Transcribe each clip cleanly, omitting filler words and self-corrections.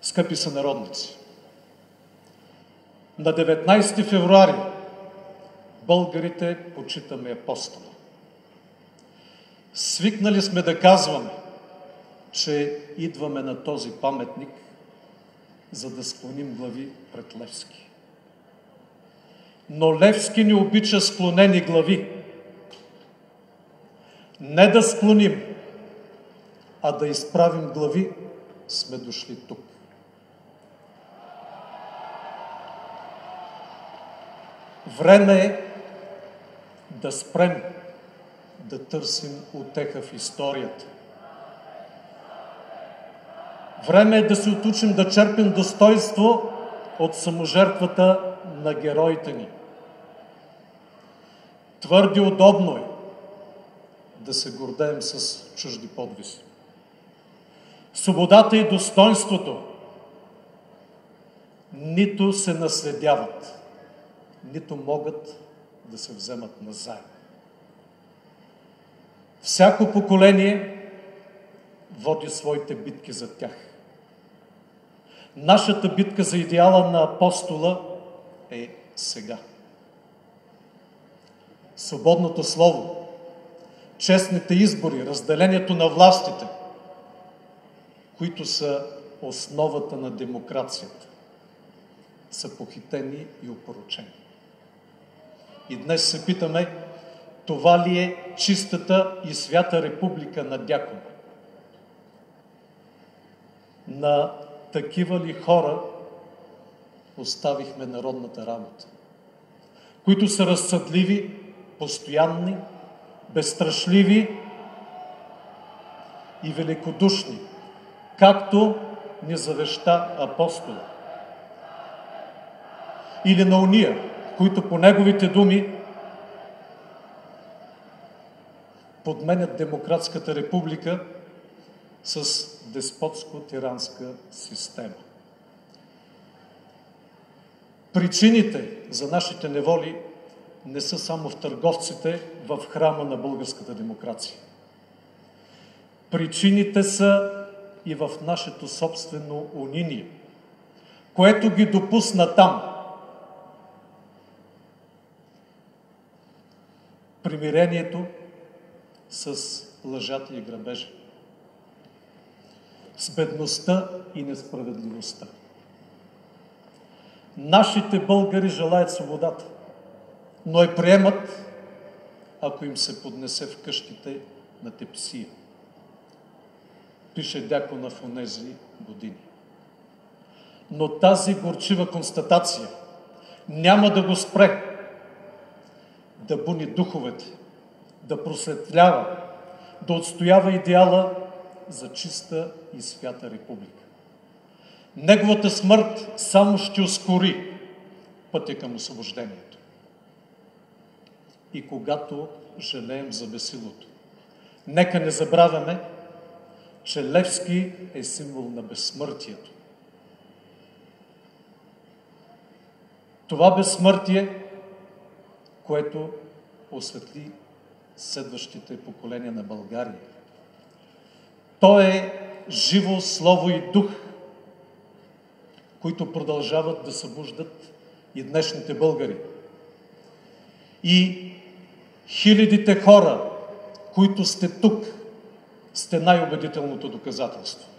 Скъпи сънародници, на 19 февруари българите почитаме Апостола. Свикнали сме да казваме, че идваме на този паметник, за да склоним глави пред Левски. Но Левски не обича склонени глави. Не да склоним, а да изправим глави сме дошли тук. Време е да спрем да търсим утеха в историята. Време е да се отучим да черпим достойнство от саможертвата на героите ни. Твърде удобно е да се гордеем с чужди подвизи. Свободата и достойнството нито се наследяват, нито могат да се вземат назаем. Всяко поколение води своите битки за тях. Нашата битка за идеала на Апостола е сега. Свободното слово, честните избори, разделението на властите, които са основата на демокрацията, са похитени и опорочени. И днес се питаме, това ли е чистата и свята република на дякона? На такива ли хора оставихме народната работа, които са разсъдливи, постоянни, безстрашливи и великодушни, както ни завеща Апостола? Или на уния, които по неговите думи подменят демократската република с деспотско-тиранска система. Причините за нашите неволи не са само в търговците в храма на българската демокрация. Причините са и в нашето собствено униние, което ги допусна там. Примирението с лъжата и грабежа, с бедността и несправедливостта. Нашите българи желаят свободата, но я приемат, ако им се поднесе в къщите на тепсия, пише дякона в онези години. Но тази горчива констатация няма да го спре да буни духовете, да просветлява, да отстоява идеала за чиста и свята република. Неговата смърт само ще ускори пътя към освобождението. И когато жалеем за безсилото, нека не забравяме, че Левски е символ на безсмъртието. Това безсмъртие, което осветли следващите поколения на България. То е живо слово и дух, които продължават да събуждат и днешните българи. И хилядите хора, които сте тук, сте най-убедителното доказателство.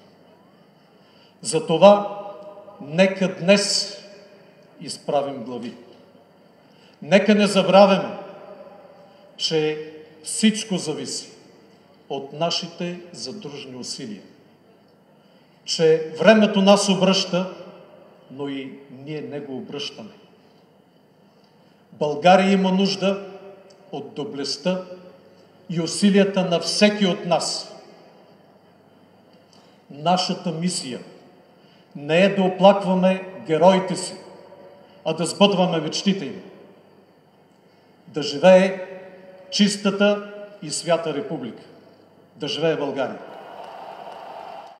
Затова нека днес изправим глави. Нека не забравяме, че всичко зависи от нашите задружни усилия. Че времето нас обръща, но и ние него обръщаме. България има нужда от доблестта и усилията на всеки от нас. Нашата мисия не е да оплакваме героите си, а да сбъдваме мечтите им. Да живее чистата и свята република. Да живее България!